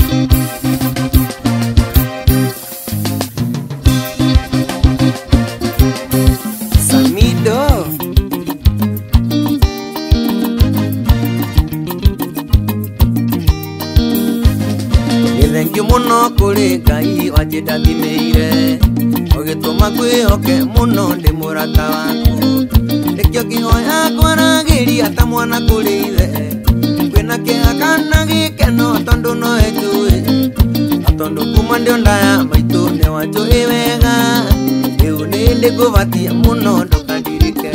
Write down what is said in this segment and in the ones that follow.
Thank you muno kuri Ngai wanjindathimĩire ũgĩtũma kwĩhoke mũno ndĩ mũrata waku nĩkĩo ngĩhoya kwaragĩria ta mwana kũrĩ ithe kwĩna kĩeha kana gĩkeno tondũ nowe njũĩ tondũ kuma ndĩ o nda ya maitũ nĩ wanjũĩ wega rĩu nĩ ndĩngũbatia mũno ndũkandirike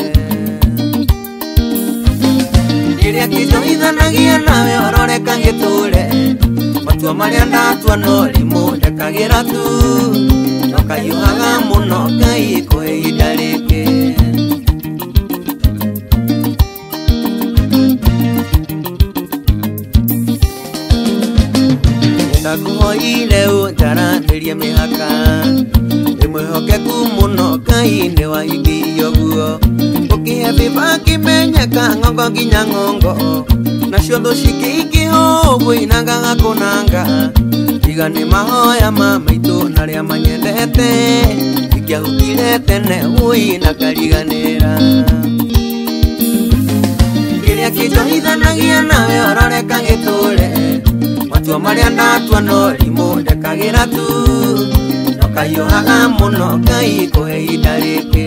rĩrĩa kĩnjohithanagia nawe ororeka gĩtũre matua marĩa ndatua no rimũ ndekagĩra tu ndũkahiũhaga mũno Ngai kũhe ihinda rĩngĩ ndakũhoire ũnjaranĩrie mĩhaka ndĩmwĩhokeku mũno Ngai nĩ wahingĩirie ũguo ũkĩhe bĩba kĩmenyeka ng'ongo nginya ng'ongo nacio thũ cikĩingĩha ũguo inangaga kũnanga iga nĩ mahoya ma maitũ narĩa manyendete ingĩahukire tene ui na kariganĩra kĩrĩa kĩnjohithanagia nawe ororeka gĩtũre matua marĩa ndatua no rimũ ndekagĩra tu ndũkahiũhaga mũno Ngai kũhe ihinda rĩngĩ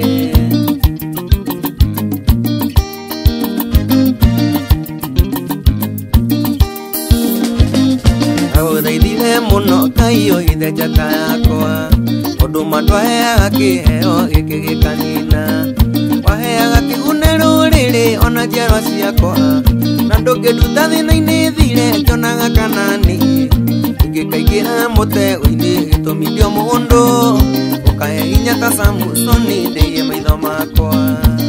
agũthaithire mũno Ngai ũhithe njata yakwa ũndũ mandwaheaga kĩheo gĩkĩ gĩkanina waheaga kĩgune rũrĩrĩ ona njiarwa ciakwa na ndũngĩnduta thĩna-inĩ thire ngĩonaga kanani ingĩkaingĩra mũtego-inĩ gĩtũmi ndĩ o mũndũ ũkahe hinya ta Samusoni ndĩie maitho makwa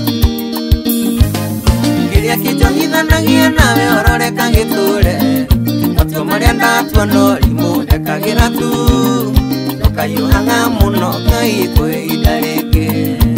kĩrĩa kĩnjohithanagia nawe ororeka gĩtũre matua marĩa ndatua no rimũ ndekagĩra tu ndũkahiũhaga mũno Ngai kũhe ihinda rĩngĩ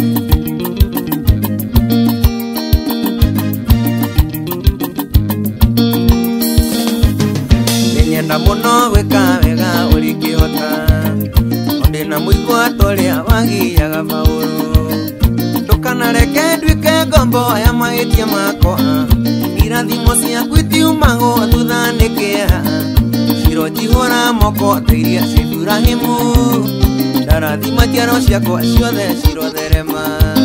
nĩnyenda mũno gwĩka wega ũringĩhota ondĩ na mũigua torĩa wagiaga Paũlũ ndũkanareke nduĩke ngombo ya mahĩtia makwa irathimo ciaku itiumagwo thutha nĩ kĩeha ciro njihũra moko ta iria cia Iburahĩmu ndarathima njiaro ciakwa ciothe cirotherema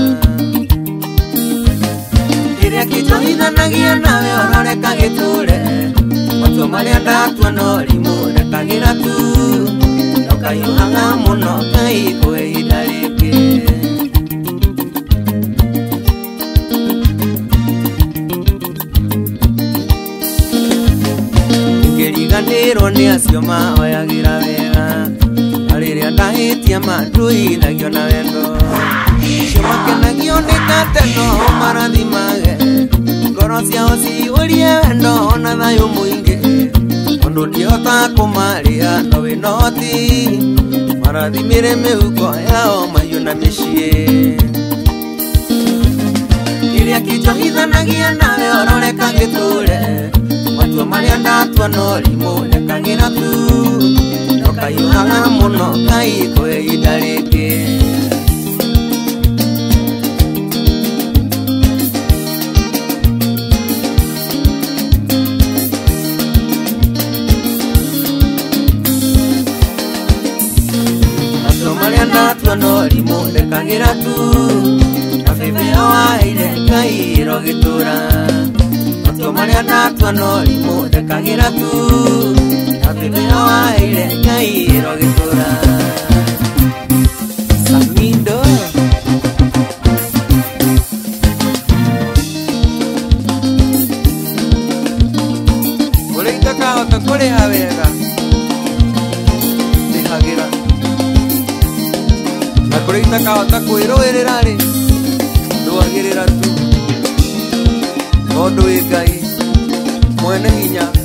kĩrĩa kĩnjohithanagia nawe ororeka gĩtũre matua marĩa ndatua no rimũ ndekagĩra tu ndũkahiũhaga mũno Ngai kũhe ihinda rĩngĩ ngĩriganĩrwo nĩ acio mahoyagĩra wega na rĩrĩa ndahĩtia manduithagio na wendo acio makenagio nĩ gateno marathimage ngoro ciao ciyũrie wendo na thayũ mũingĩ tondũ ndihotaga kũmarĩa no wĩna ũhoti marathimĩre mĩhuko yao mahiũ na mĩciĩ kĩrĩa kĩnjohithanagia nawe ororeka gĩtũre matua marĩa ndatua no rimũ ndekagĩra tu ndũkahiũhaga mũno Ngai kũhe ihinda rĩngĩ matua marĩa ndatua no rimũ ndekagĩra tu kabebeo waheire Ngai rogĩtũra matua marĩa ndatua no rimũ ndekagĩra tu kabebeo waheire Ngai rogĩtũra Samido ũrĩa itakahota kũrĩha wega ndĩhagĩra na kũrĩa itakahota kwĩrũĩrĩra rĩ ndũagĩrĩra tu tondũ wĩ Ngai mwene hinya